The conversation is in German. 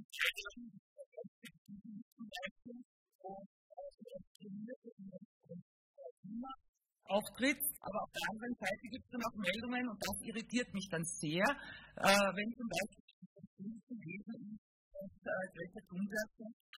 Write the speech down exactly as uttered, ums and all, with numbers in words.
auftritt, aber auf der anderen Seite gibt es dann auch Meldungen, und das irritiert mich dann sehr, äh, wenn zum Beispiel das Lesen ist, dass äh, Greta Thunberg